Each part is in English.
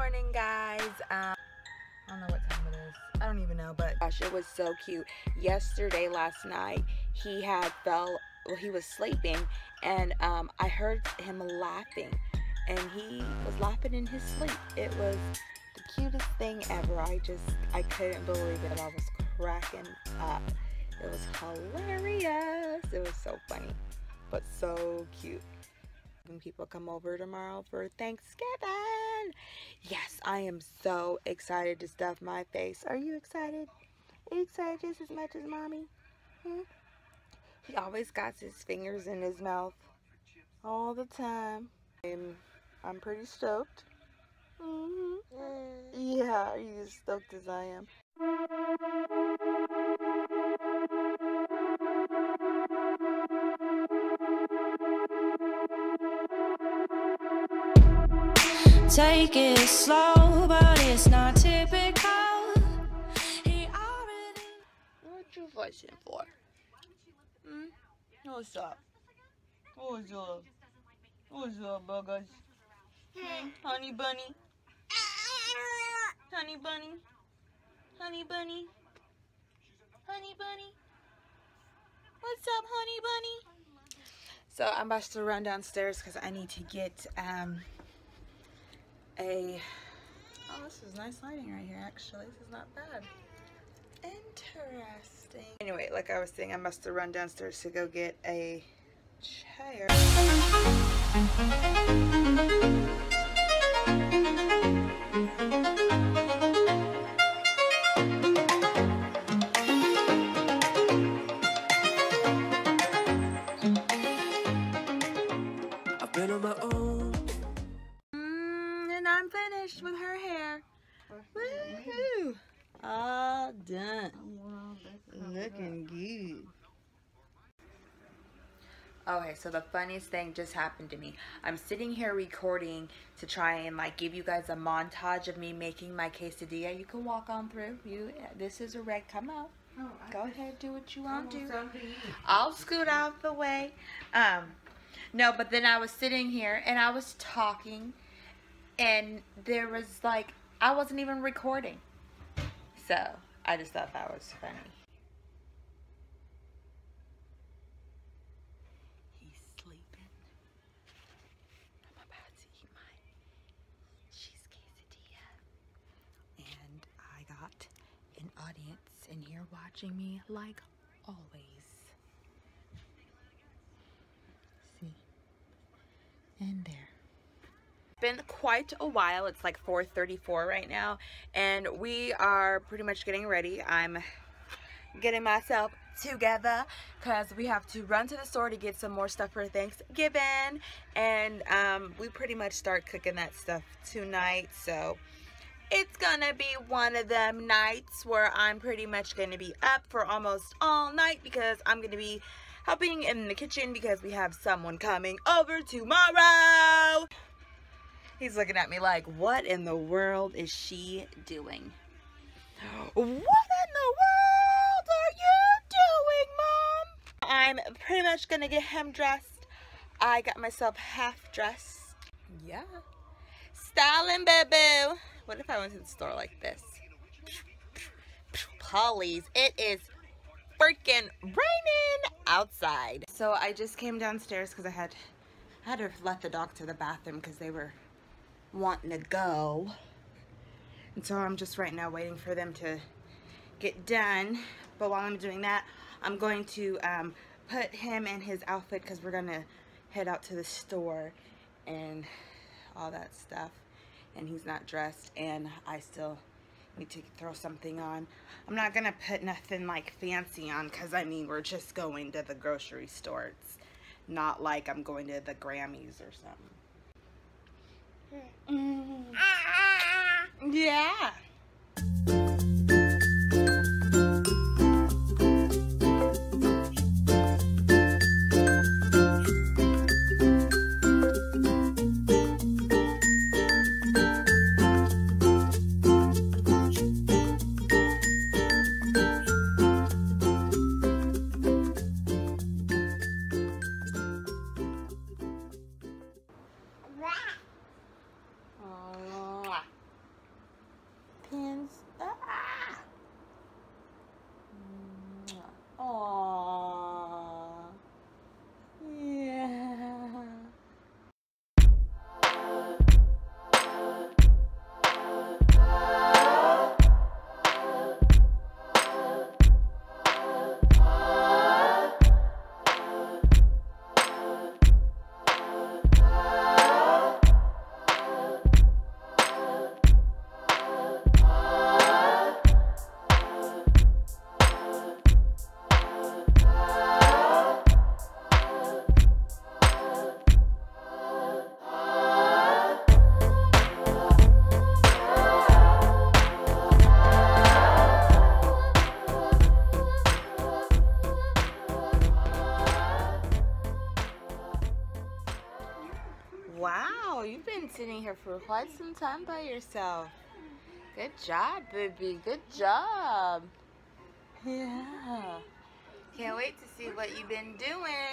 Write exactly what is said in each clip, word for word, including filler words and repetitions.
morning, guys. Um, I don't know what time it is. I don't even know, but gosh, it was so cute. Yesterday, last night, he had fell, well, he was sleeping, and um, I heard him laughing, and he was laughing in his sleep. It was the cutest thing ever. I just, I couldn't believe it. I was cracking up. It was hilarious. It was so funny, but so cute. When people come over tomorrow for Thanksgiving. Yes, I am so excited to stuff my face. Are you excited? Are you excited just as much as mommy? Hmm? He always got his fingers in his mouth all the time. I'm, I'm pretty stoked. Mm-hmm. Yeah, are you as stoked as I am? Take it slow, but it's not typical. He already... What you fussing for? Hmm? What's up? What's up? What's up, buggers? Hmm? Honey bunny? Honey bunny? Honey bunny? Honey bunny? What's up, honey bunny? So I'm about to run downstairs because I need to get um a oh this is nice lighting right here. Actually, this is not bad. Interesting. Anyway, like I was saying, I must have run downstairs to go get a chair. I've been on my own. Mm, and I'm finished with her hair. Woohoo! All done. Looking good. Okay, so the funniest thing just happened to me. I'm sitting here recording to try and like give you guys a montage of me making my quesadilla. You can walk on through. You, this is a red. Come out. Go ahead, do what you want to do. I'll scoot out the way. Um, no, but then I was sitting here and I was talking, and there was like I wasn't even recording. So I just thought that was funny. He's sleeping. I'm about to eat my cheese quesadilla. And I got an audience in here watching me like always. See? And there. Been quite a while. It's like four thirty-four right now, and we are pretty much getting ready. I'm getting myself together because we have to run to the store to get some more stuff for Thanksgiving, and um, we pretty much start cooking that stuff tonight. So it's gonna be one of them nights where I'm pretty much gonna be up for almost all night because I'm gonna be helping in the kitchen because we have someone coming over tomorrow. He's looking at me like, what in the world is she doing? What in the world are you doing, Mom? I'm pretty much gonna get him dressed. I got myself half dressed. Yeah. Styling, boo-boo. What if I went to the store like this? Please, it is freaking raining outside. So I just came downstairs because I had, I had to let the dog to the bathroom because they were wanting to go, and so I'm just right now waiting for them to get done. But while I'm doing that, I'm going to um, put him in his outfit because we're gonna head out to the store and all that stuff, and he's not dressed and I still need to throw something on. I'm not gonna put nothing like fancy on because I mean we're just going to the grocery store. It's not like I'm going to the Grammys or something. Mm. Yeah. here for quite some time by yourself. Good job, baby. Good job. Yeah. Can't wait to see what you've been doing.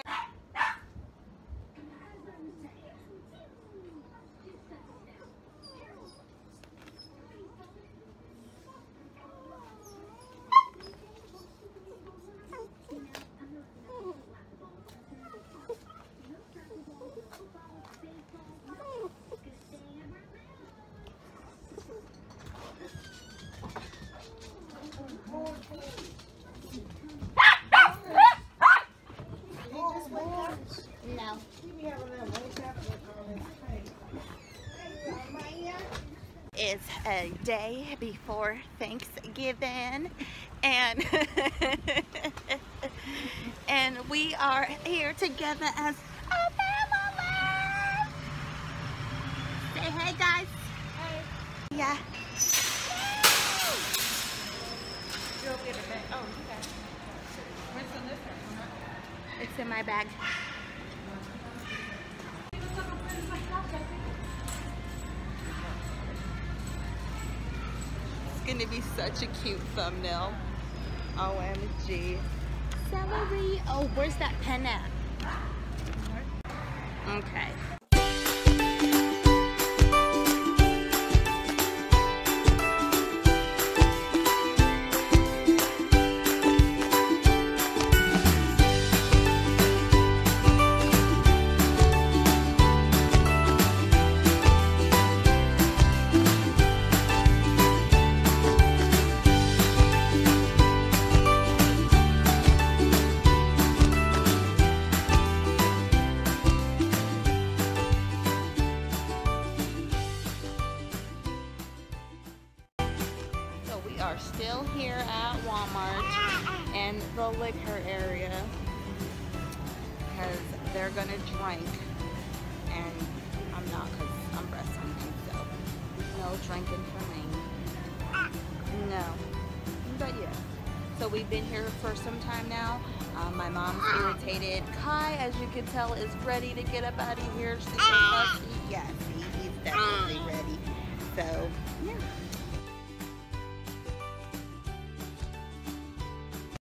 No. It's a day before Thanksgiving, and and we are here together as a family. Say hey, guys. Hey. Yeah. Oh, okay. It's in my bag. It's gonna be such a cute thumbnail. O M G. Celery. Oh, where's that pen at? Okay. We are still here at Walmart in the liquor area because they're gonna drink, and I'm not because I'm breastfeeding, so no drinking for me. No, but yeah. So we've been here for some time now. Um, my mom's irritated. Kai, as you can tell, is ready to get up out of here. Super fussy. Yeah, see, he's definitely ready. So yeah.